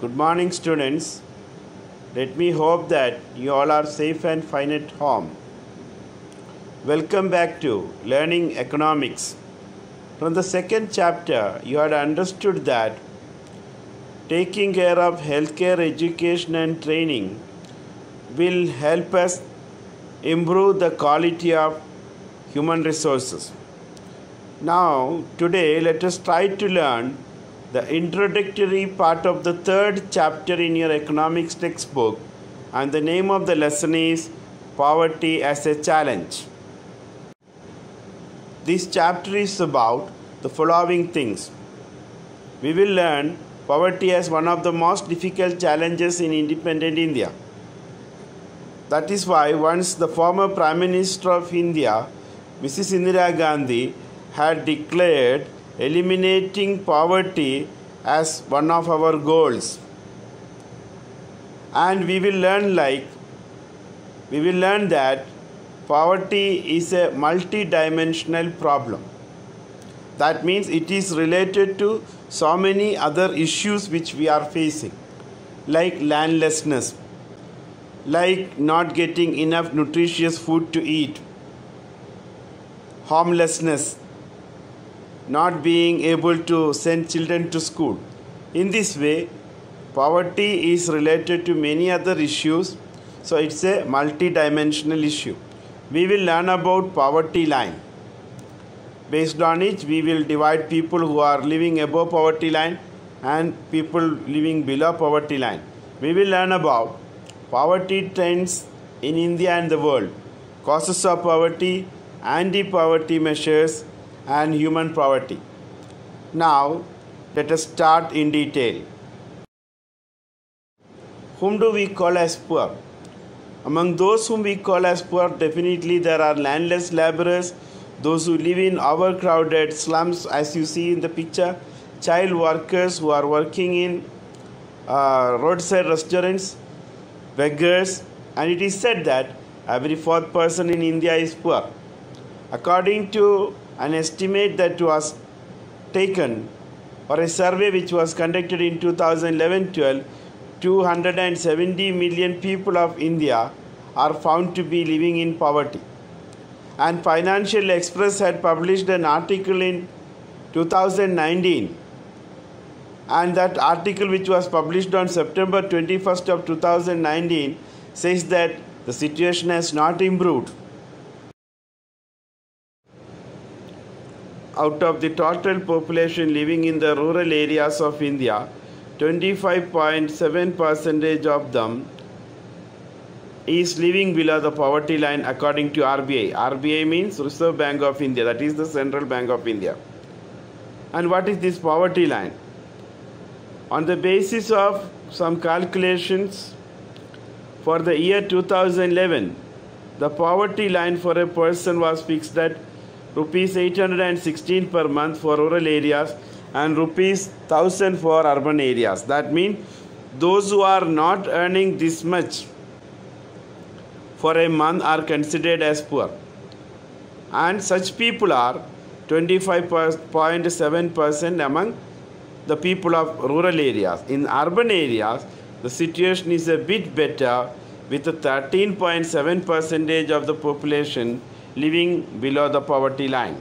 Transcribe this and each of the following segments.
Good morning, students. Let me hope that you all are safe and fine at home. Welcome back to Learning Economics. From the second chapter, you had understood that taking care of healthcare, education, and training will help us improve the quality of human resources. Now, today, let us try to learn the introductory part of the third chapter in your economics textbook, and the name of the lesson is Poverty as a Challenge. This chapter is about the following things. We will learn poverty as one of the most difficult challenges in independent India. That is why once the former Prime Minister of India, Mrs. Indira Gandhi, had declared eliminating poverty as one of our goals. And we will learn that poverty is a multi-dimensional problem. That means it is related to so many other issues which we are facing, like landlessness, like not getting enough nutritious food to eat, homelessness, not being able to send children to school. In this way, poverty is related to many other issues, so it's a multi-dimensional issue. We will learn about poverty line. Based on it, we will divide people who are living above poverty line and people living below poverty line. We will learn about poverty trends in India and the world, causes of poverty, anti-poverty measures, and human poverty. Now, let us start in detail. Whom do we call as poor? Among those whom we call as poor, definitely there are landless laborers, those who live in overcrowded slums, as you see in the picture, child workers who are working in roadside restaurants, beggars, and it is said that every fourth person in India is poor. According to an estimate that was taken, or a survey which was conducted in 2011-12, 270 million people of India are found to be living in poverty. And Financial Express had published an article in 2019, and that article, which was published on September 21st of 2019, says that the situation has not improved. Out of the total population living in the rural areas of India, 25.7% of them is living below the poverty line according to RBI. RBI means Reserve Bank of India, that is the Central Bank of India. And what is this poverty line? On the basis of some calculations, for the year 2011, the poverty line for a person was fixed at rupees 816 per month for rural areas and rupees 1000 for urban areas. That means those who are not earning this much for a month are considered as poor. And such people are 25.7% among the people of rural areas. In urban areas, the situation is a bit better, with 13.7% of the population living below the poverty line.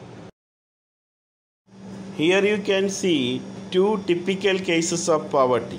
Here you can see two typical cases of poverty.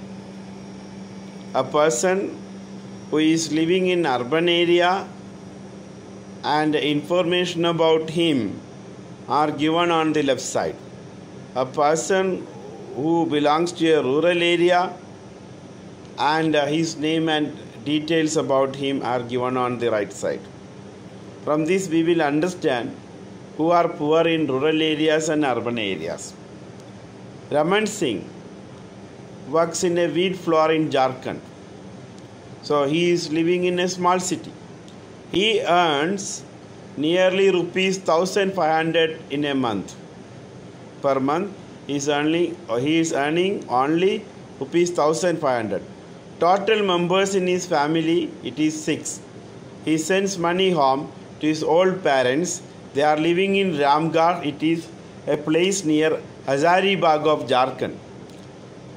A person who is living in urban area, and information about him are given on the left side. A person who belongs to a rural area, and his name and details about him are given on the right side. From this we will understand who are poor in rural areas and urban areas. Raman Singh works in a wheat flour in Jharkhand. So he is living in a small city. He earns nearly rupees 1500 in a month. Per month he is earning only rupees 1500. Total members in his family, it is 6. He sends money home to his old parents. They are living in Ramgarh. It is a place near Hazaribagh of Jharkhand.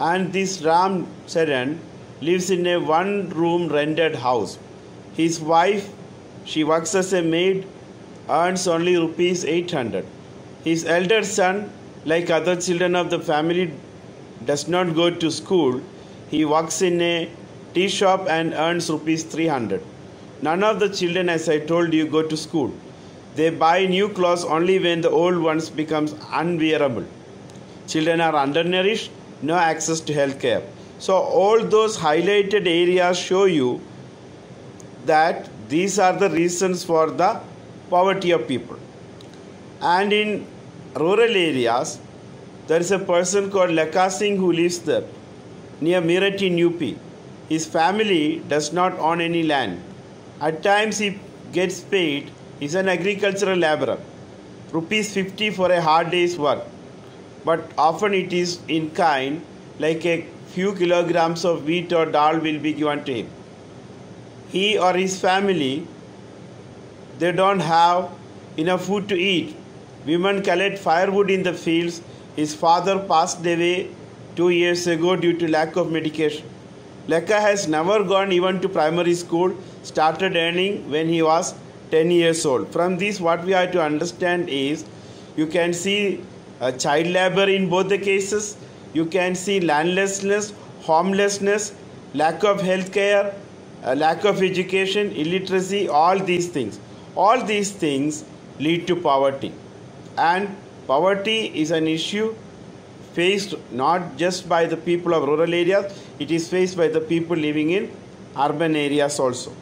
And this Ram Charan lives in a one-room rented house. His wife, she works as a maid, earns only rupees 800. His elder son, like other children of the family, does not go to school. He works in a tea shop and earns rupees 300. None of the children, as I told you, go to school. They buy new clothes only when the old ones becomes unwearable. Children are undernourished, no access to health care. So all those highlighted areas show you that these are the reasons for the poverty of people. And in rural areas, there is a person called Lekha Singh who lives there near Meerut in UP. His family does not own any land. At times he gets paid. He's an agricultural laborer. Rupees 50 for a hard day's work. But often it is in kind, like a few kilograms of wheat or dal will be given to him. He or his family, they don't have enough food to eat. Women collect firewood in the fields. His father passed away 2 years ago due to lack of medication. Lekha has never gone even to primary school, started earning when he was 10 years old. From this, what we have to understand is, you can see child labor in both the cases. You can see landlessness, homelessness, lack of health care, lack of education, illiteracy, all these things. All these things lead to poverty. And poverty is an issue faced not just by the people of rural areas, it is faced by the people living in urban areas also.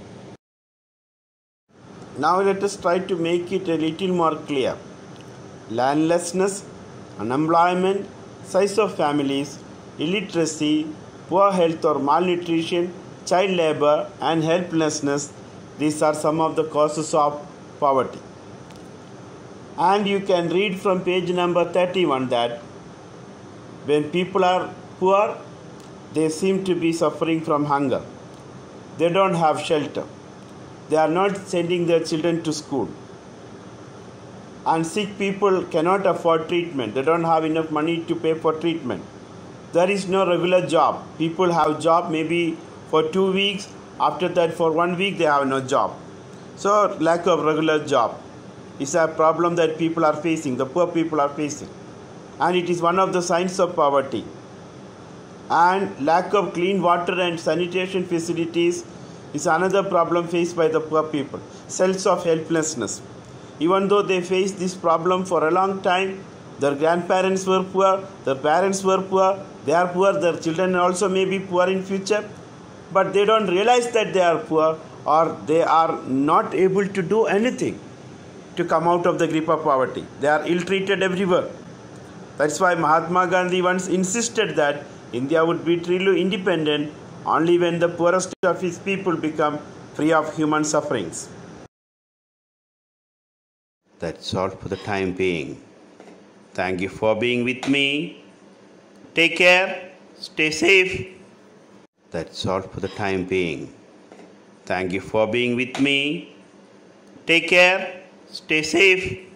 Now let us try to make it a little more clear. Landlessness, unemployment, size of families, illiteracy, poor health or malnutrition, child labor and helplessness, these are some of the causes of poverty. And you can read from page number 31 that when people are poor, they seem to be suffering from hunger. They don't have shelter. They are not sending their children to school. And sick people cannot afford treatment. They don't have enough money to pay for treatment. There is no regular job. People have job maybe for 2 weeks. After that, for 1 week, they have no job. So lack of regular job is a problem that people are facing, the poor people are facing. And it is one of the signs of poverty. And lack of clean water and sanitation facilities is another problem faced by the poor people. Sense of helplessness. Even though they faced this problem for a long time, their grandparents were poor, their parents were poor, they are poor, their children also may be poor in future, but they don't realize that they are poor, or they are not able to do anything to come out of the grip of poverty. They are ill-treated everywhere. That's why Mahatma Gandhi once insisted that India would be truly independent only when the poorest of his people become free of human sufferings. That's all for the time being. Thank you for being with me. Take care. Stay safe. That's all for the time being. Thank you for being with me. Take care. Stay safe.